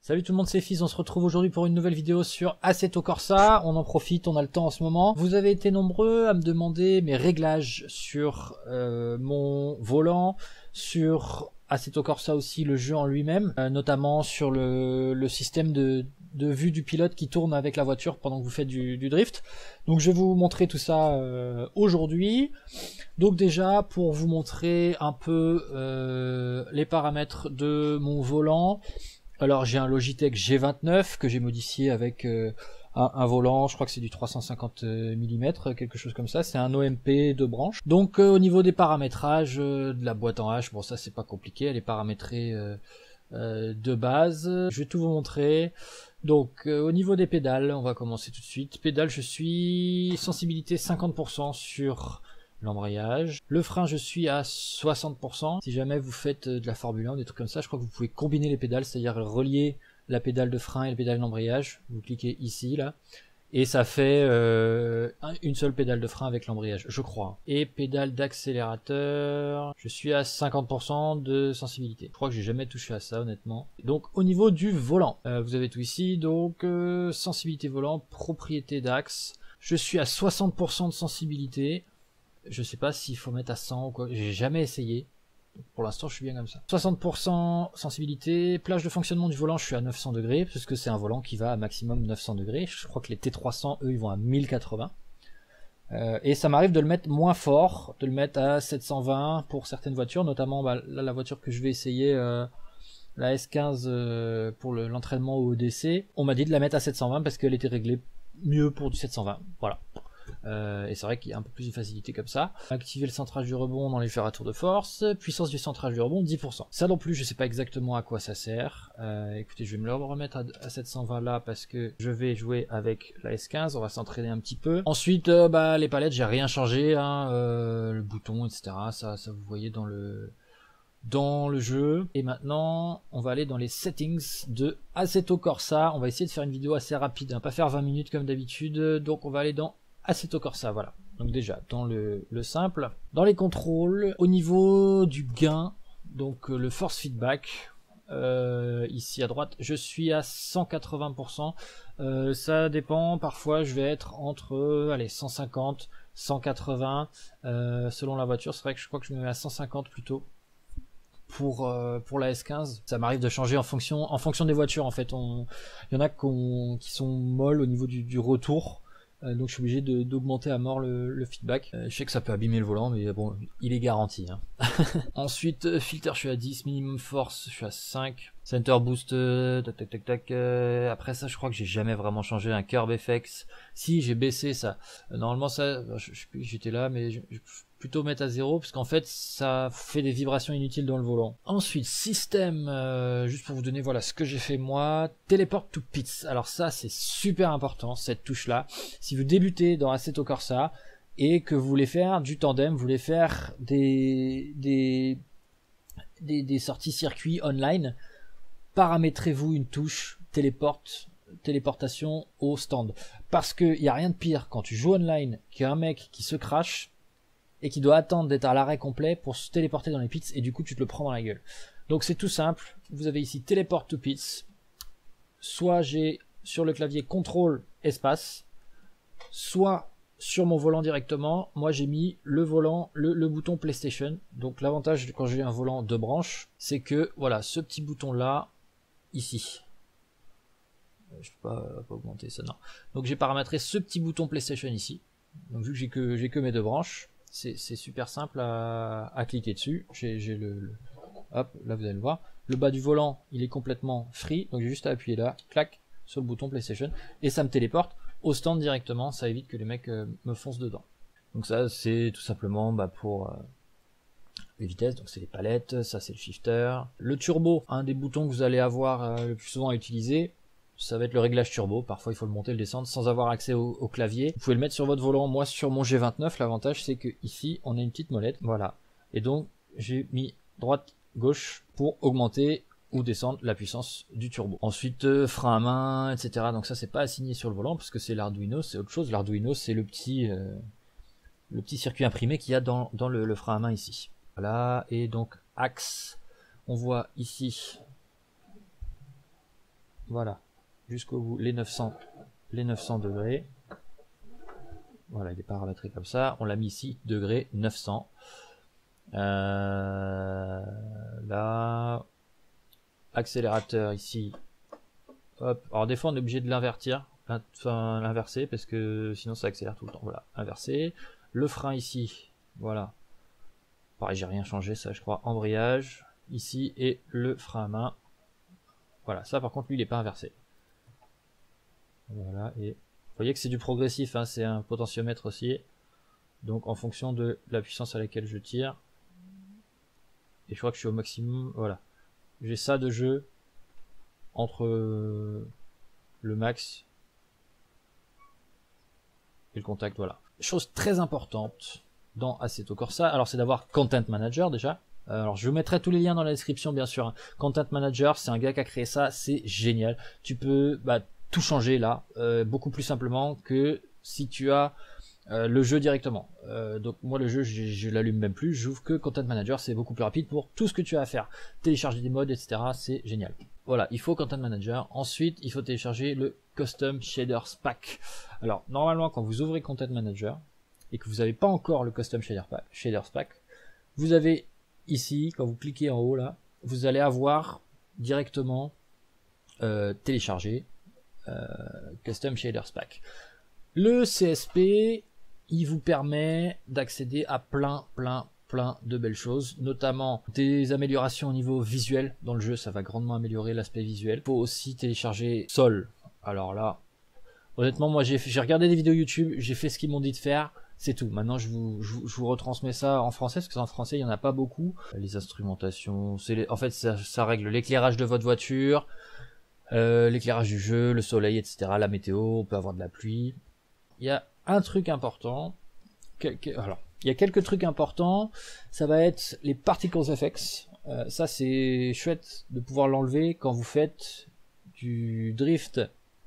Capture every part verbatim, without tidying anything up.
Salut tout le monde, c'est Fizz, on se retrouve aujourd'hui pour une nouvelle vidéo sur Assetto Corsa. On en profite, on a le temps en ce moment. Vous avez été nombreux à me demander mes réglages sur euh, mon volant, sur Assetto Corsa aussi, le jeu en lui-même, euh, notamment sur le, le système de, de vue du pilote qui tourne avec la voiture pendant que vous faites du, du drift. Donc je vais vous montrer tout ça euh, aujourd'hui. Donc déjà, pour vous montrer un peu euh, les paramètres de mon volant, alors j'ai un Logitech G vingt-neuf que j'ai modifié avec euh, un, un volant, je crois que c'est du trois cent cinquante millimètres, quelque chose comme ça, c'est un O M P de branche. Donc euh, au niveau des paramétrages euh, de la boîte en H, bon ça c'est pas compliqué, elle est paramétrée euh, euh, de base. Je vais tout vous montrer. Donc euh, au niveau des pédales, on va commencer tout de suite. Pédales, je suis sensibilité cinquante pour cent sur l'embrayage. Le frein, je suis à soixante pour cent. Si jamais vous faites de la Formule un, des trucs comme ça, je crois que vous pouvez combiner les pédales, c'est-à-dire relier la pédale de frein et la pédale d'embrayage. Vous cliquez ici, là, et ça fait euh, une seule pédale de frein avec l'embrayage, je crois. Et pédale d'accélérateur, je suis à cinquante pour cent de sensibilité. Je crois que j'ai jamais touché à ça, honnêtement. Donc au niveau du volant, euh, vous avez tout ici. Donc euh, sensibilité volant, propriété d'axe. Je suis à soixante pour cent de sensibilité. Je sais pas s'il faut mettre à cent ou quoi, j'ai jamais essayé. Pour l'instant, je suis bien comme ça. soixante pour cent sensibilité, plage de fonctionnement du volant, je suis à neuf cents degrés, parce que c'est un volant qui va à maximum neuf cents degrés. Je crois que les T trois cents, eux, ils vont à mille quatre-vingts. Euh, et ça m'arrive de le mettre moins fort, de le mettre à sept cent vingt pour certaines voitures, notamment bah, là, la voiture que je vais essayer, euh, la S quinze euh, pour l'entraînement au O D C. On m'a dit de la mettre à sept cent vingt parce qu'elle était réglée mieux pour du sept cent vingt. Voilà. Euh, et c'est vrai qu'il y a un peu plus de facilité comme ça. Activer le centrage du rebond dans les fers à tour de force. Puissance du centrage du rebond dix pour cent. Ça non plus, je sais pas exactement à quoi ça sert. Euh, écoutez, je vais me le remettre à, à sept cent vingt là parce que je vais jouer avec la S quinze. On va s'entraîner un petit peu. Ensuite, euh, bah les palettes, j'ai rien changé. Hein, euh, le bouton, et cetera. Ça, ça vous voyez dans le dans le jeu. Et maintenant, on va aller dans les settings de Assetto Corsa. On va essayer de faire une vidéo assez rapide, hein, pas faire vingt minutes comme d'habitude. Donc on va aller dans Assetto Corsa, voilà. Donc déjà, dans le, le simple, dans les contrôles, au niveau du gain, donc euh, le force feedback, euh, ici à droite, je suis à cent quatre-vingts pour cent. Euh, ça dépend, parfois je vais être entre, euh, allez, cent cinquante, cent quatre-vingts, euh, selon la voiture. C'est vrai que je crois que je me mets à cent cinquante plutôt. Pour, euh, pour la S quinze, ça m'arrive de changer en fonction, en fonction des voitures en fait. Il y en a qu'on, qui sont molles au niveau du, du retour. Euh, donc je suis obligé d'augmenter à mort le, le feedback. Euh, je sais que ça peut abîmer le volant, mais bon, il est garanti. Hein. Ensuite, euh, filter, je suis à dix, minimum force, je suis à cinq. Center boost, euh, tac tac tac tac. Euh, après ça, je crois que j'ai jamais vraiment changé un curb F X. Si, j'ai baissé ça. Euh, normalement, ça, je, je, j'étais là, mais je, je plutôt mettre à zéro parce qu'en fait ça fait des vibrations inutiles dans le volant. Ensuite système, euh, juste pour vous donner voilà ce que j'ai fait moi, Teleport to Pits. Alors ça c'est super important cette touche là. Si vous débutez dans Assetto Corsa et que vous voulez faire du tandem, vous voulez faire des des des, des sorties circuits online, paramétrez-vous une touche téléporte téléportation au stand parce que il y a rien de pire quand tu joues online qu'un mec qui se crache et qui doit attendre d'être à l'arrêt complet pour se téléporter dans les pits, et du coup tu te le prends dans la gueule. Donc c'est tout simple, vous avez ici Teleport to Pits, soit j'ai sur le clavier contrôle espace, soit sur mon volant directement, moi j'ai mis le volant, le, le bouton PlayStation. Donc l'avantage quand j'ai un volant de branche, c'est que voilà, ce petit bouton là, ici, je peux pas, pas augmenter ça, non. Donc j'ai paramétré ce petit bouton PlayStation ici, donc vu que j'ai que, j'ai que mes deux branches, c'est super simple à, à cliquer dessus. J'ai le, le hop, là vous allez le voir, le bas du volant il est complètement free, donc j'ai juste à appuyer là, clac, sur le bouton PlayStation, et ça me téléporte au stand directement. Ça évite que les mecs euh, me foncent dedans. Donc ça c'est tout simplement bah, pour euh, les vitesses, donc c'est les palettes, ça c'est le shifter. Le turbo, un des boutons que vous allez avoir euh, le plus souvent à utiliser, ça va être le réglage turbo. Parfois il faut le monter, le descendre sans avoir accès au, au clavier. Vous pouvez le mettre sur votre volant. Moi sur mon G vingt-neuf, l'avantage c'est que ici on a une petite molette, voilà. Et donc j'ai mis droite, gauche pour augmenter ou descendre la puissance du turbo. Ensuite euh, frein à main, et cetera. Donc ça c'est pas assigné sur le volant parce que c'est l'Arduino, c'est autre chose. L'Arduino c'est le petit euh, le petit circuit imprimé qu'il y a dans, dans le, le frein à main ici. Voilà. Et donc axe, on voit ici voilà, jusqu'au bout, les neuf cents, les neuf cents degrés. Voilà, il n'est pas paramétré comme ça. On l'a mis ici, degré neuf cents. Euh, là, accélérateur ici. Hop. Alors des fois on est obligé de l'invertir, enfin l'inverser parce que sinon ça accélère tout le temps. Voilà, inversé. Le frein ici, voilà. Pareil, j'ai rien changé, ça je crois. Embrayage ici et le frein à main. Voilà, ça par contre lui il n'est pas inversé. Voilà, et vous voyez que c'est du progressif, hein, c'est un potentiomètre aussi. Donc en fonction de la puissance à laquelle je tire. Et je crois que je suis au maximum, voilà. J'ai ça de jeu entre le max et le contact, voilà. Chose très importante dans Assetto Corsa, alors c'est d'avoir Content Manager déjà. Alors je vous mettrai tous les liens dans la description bien sûr. Content Manager, c'est un gars qui a créé ça, c'est génial. Tu peux bah, tout changer là, euh, beaucoup plus simplement que si tu as euh, le jeu directement. Euh, donc moi le jeu je, je l'allume même plus, j'ouvre que Content Manager, c'est beaucoup plus rapide pour tout ce que tu as à faire. Télécharger des modes, et cetera. C'est génial. Voilà, il faut Content Manager. Ensuite, il faut télécharger le Custom Shaders Pack. Alors normalement quand vous ouvrez Content Manager et que vous n'avez pas encore le Custom Shader Pack, Shaders Pack, vous avez ici, quand vous cliquez en haut là, vous allez avoir directement euh, téléchargé euh, Custom Shaders Pack. Le C S P, il vous permet d'accéder à plein, plein, plein de belles choses, notamment des améliorations au niveau visuel dans le jeu, ça va grandement améliorer l'aspect visuel. Il faut aussi télécharger Sol. Alors là, honnêtement, moi j'ai regardé des vidéos YouTube, j'ai fait ce qu'ils m'ont dit de faire. C'est tout. Maintenant, je vous, je, je vous retransmets ça en français, parce que en français, il n'y en a pas beaucoup. Les instrumentations, c'est les, en fait, ça, ça règle l'éclairage de votre voiture, euh, l'éclairage du jeu, le soleil, et cetera. La météo, on peut avoir de la pluie. Il y a un truc important. Quelques, alors, il y a quelques trucs importants. Ça va être les Particles Effects. Euh, ça, c'est chouette de pouvoir l'enlever quand vous faites du drift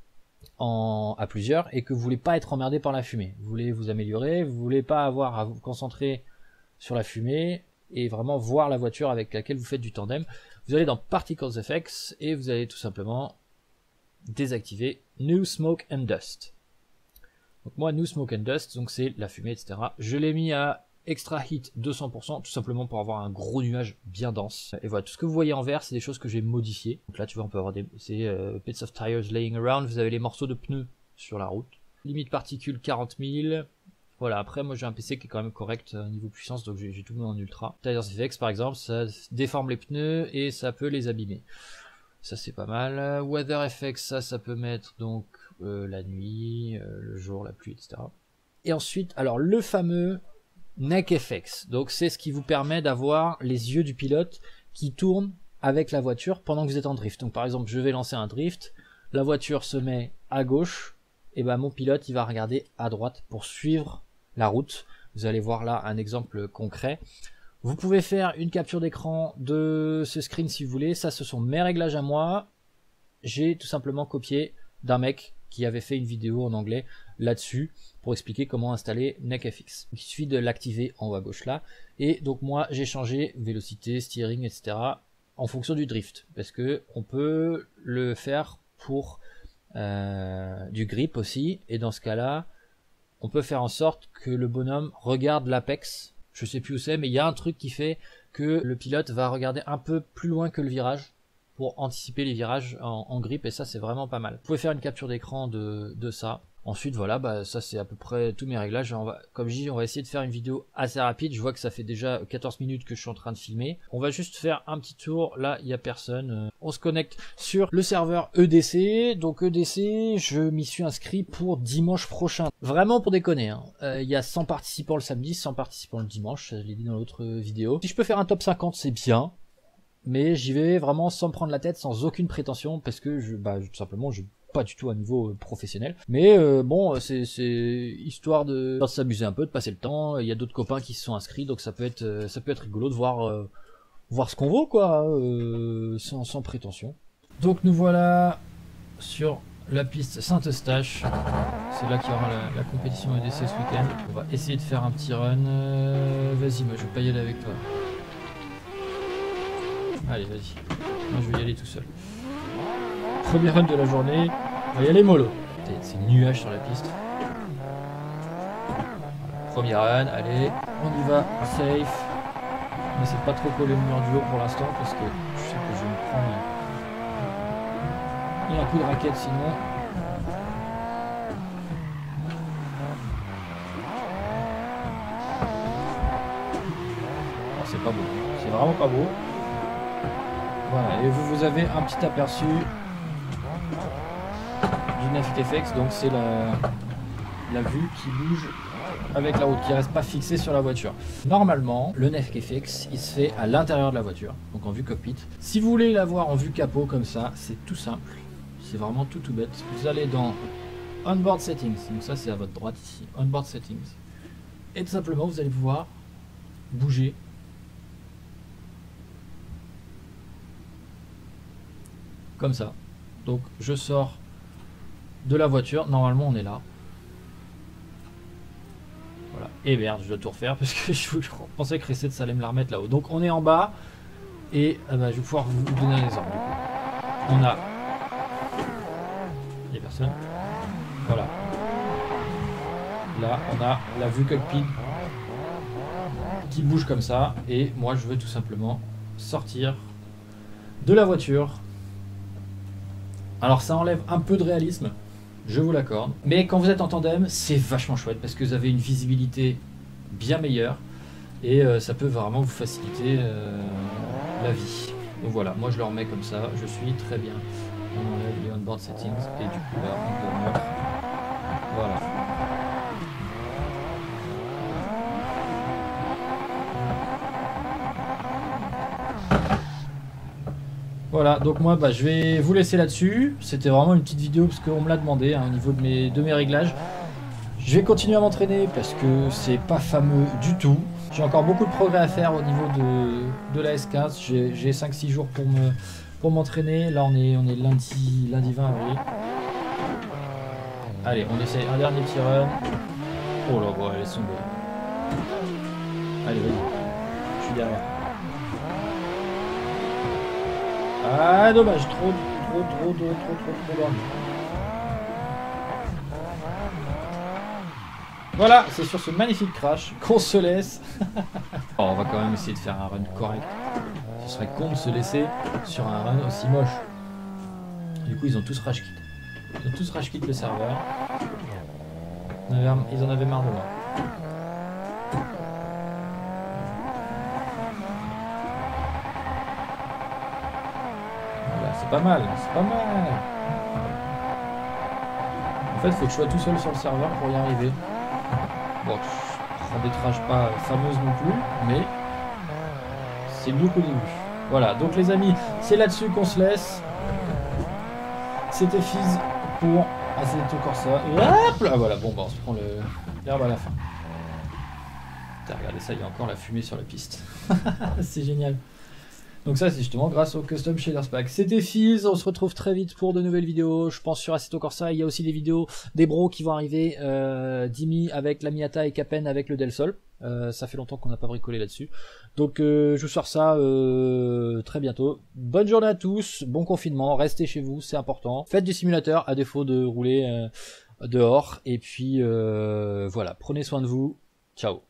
En, à plusieurs et que vous voulez pas être emmerdé par la fumée, vous voulez vous améliorer, vous voulez pas avoir à vous concentrer sur la fumée et vraiment voir la voiture avec laquelle vous faites du tandem, vous allez dans Particles Effects et vous allez tout simplement désactiver New Smoke and Dust. Donc moi New Smoke and Dust, donc c'est la fumée, et cetera. Je l'ai mis à Extra Heat deux cents pour cent, tout simplement pour avoir un gros nuage bien dense. Et voilà, tout ce que vous voyez en vert, c'est des choses que j'ai modifiées. Donc là, tu vois, on peut avoir des c'est euh, bits of tires laying around. Vous avez les morceaux de pneus sur la route. Limite particules quarante mille. Voilà, après, moi j'ai un P C qui est quand même correct euh, niveau puissance, donc j'ai tout mis en ultra. Tires Effects, par exemple, ça déforme les pneus et ça peut les abîmer. Ça, c'est pas mal. Weather Effects, ça, ça peut mettre donc euh, la nuit, euh, le jour, la pluie, et cetera. Et ensuite, alors le fameux Neck Effects, donc c'est ce qui vous permet d'avoir les yeux du pilote qui tournent avec la voiture pendant que vous êtes en drift. Donc par exemple, je vais lancer un drift, la voiture se met à gauche, et ben mon pilote il va regarder à droite pour suivre la route. Vous allez voir là un exemple concret. Vous pouvez faire une capture d'écran de ce screen si vous voulez. Ça, ce sont mes réglages à moi. J'ai tout simplement copié d'un mec qui avait fait une vidéo en anglais là-dessus pour expliquer comment installer Neck F X. Il suffit de l'activer en haut à gauche là. Et donc moi j'ai changé vélocité, steering, et cetera en fonction du drift. Parce que on peut le faire pour euh, du grip aussi. Et dans ce cas-là, on peut faire en sorte que le bonhomme regarde l'apex. Je sais plus où c'est, mais il y a un truc qui fait que le pilote va regarder un peu plus loin que le virage pour anticiper les virages en, en grip, et ça c'est vraiment pas mal. Vous pouvez faire une capture d'écran de, de ça. Ensuite voilà, bah, ça c'est à peu près tous mes réglages. On va, comme je dis, on va essayer de faire une vidéo assez rapide. Je vois que ça fait déjà quatorze minutes que je suis en train de filmer. On va juste faire un petit tour. Là il n'y a personne. On se connecte sur le serveur E D C. Donc E D C, je m'y suis inscrit pour dimanche prochain. Vraiment pour déconner, hein. Euh, il y a cent participants le samedi, cent participants le dimanche, je l'ai dit dans l'autre vidéo. Si je peux faire un top cinquante, c'est bien. Mais j'y vais vraiment sans me prendre la tête, sans aucune prétention, parce que je, bah, tout simplement, je pas du tout à niveau professionnel. Mais euh, bon, c'est histoire de, de s'amuser un peu, de passer le temps. Il y a d'autres copains qui se sont inscrits, donc ça peut être, ça peut être rigolo de voir, euh, voir ce qu'on vaut, quoi, euh, sans, sans prétention. Donc nous voilà sur la piste Saint-Eustache. C'est là qu'il y aura la, la compétition E D C ce week-end. On va essayer de faire un petit run. Euh, Vas-y, moi je vais pas y aller avec toi. Allez, vas-y. Moi, je vais y aller tout seul. Premier run de la journée. On va y aller mollo. C'est nuage sur la piste. Premier run, allez, on y va, safe. On essaie de pas trop coller le mur du haut pour l'instant parce que je sais que je vais me prendre un, un coup de raquette sinon. Oh, c'est pas beau, c'est vraiment pas beau. Voilà, et vous, vous avez un petit aperçu du N F F X, donc c'est la, la vue qui bouge avec la route, qui reste pas fixée sur la voiture. Normalement, le N F F X, il se fait à l'intérieur de la voiture, donc en vue cockpit. Si vous voulez l'avoir en vue capot comme ça, c'est tout simple. C'est vraiment tout tout bête. Vous allez dans Onboard Settings, donc ça c'est à votre droite ici, Onboard Settings. Et tout simplement, vous allez pouvoir bouger comme ça. Donc je sors de la voiture, normalement on est là. Voilà. Et merde, je dois tout refaire parce que je, je pensais que Reset ça allait me la remettre là-haut. Donc on est en bas et ah bah, je vais pouvoir vous donner un exemple. On a les personnes. Voilà. Là on a la vue cockpit qui bouge comme ça et moi je veux tout simplement sortir de la voiture. Alors ça enlève un peu de réalisme, je vous l'accorde, mais quand vous êtes en tandem, c'est vachement chouette parce que vous avez une visibilité bien meilleure et euh, ça peut vraiment vous faciliter euh, la vie. Donc voilà, moi je le remets comme ça, je suis très bien. On enlève les onboard settings et du coup là on doit mettre, voilà. Voilà, donc moi bah, je vais vous laisser là-dessus. C'était vraiment une petite vidéo parce qu'on me l'a demandé hein, au niveau de mes, de mes réglages. Je vais continuer à m'entraîner parce que c'est pas fameux du tout. J'ai encore beaucoup de progrès à faire au niveau de, de la S quinze. J'ai cinq six jours pour me pour m'entraîner. Là on est, on est lundi, lundi vingt avril. Allez, on essaie un dernier petit run. Oh là, bon, laisse tomber. Allez, vas-y. Je suis derrière. Ah dommage, trop, trop, trop, trop, trop, trop, trop loin. Voilà, c'est sur ce magnifique crash qu'on se laisse. Oh, on va quand même essayer de faire un run correct. Ce serait con de se laisser sur un run aussi moche. Du coup, ils ont tous rage quit. Ils ont tous rage quit le serveur. Ils en avaient marre de moi. C'est pas mal, c'est pas mal. En fait, il faut que je sois tout seul sur le serveur pour y arriver. Bon, je prends des trages pas fameuses non plus, mais c'est mieux qu'au début. Voilà, donc les amis, c'est là-dessus qu'on se laisse. C'était Fizz pour Assetto Corsa. Hop là, voilà, bon, bah, on se prend l'herbe à la fin. Putain, regardez ça, il y a encore la fumée sur la piste. C'est génial. Donc ça c'est justement grâce au Custom Shaders Pack. C'était Fizz, on se retrouve très vite pour de nouvelles vidéos, je pense sur Assetto Corsa. Il y a aussi des vidéos des bros qui vont arriver, euh, Dimi avec la Miata et Capen avec le Del Sol. Euh, ça fait longtemps qu'on n'a pas bricolé là-dessus. Donc euh, je vous sors ça euh, très bientôt. Bonne journée à tous, bon confinement, restez chez vous, c'est important. Faites du simulateur à défaut de rouler euh, dehors. Et puis euh, voilà, prenez soin de vous, ciao.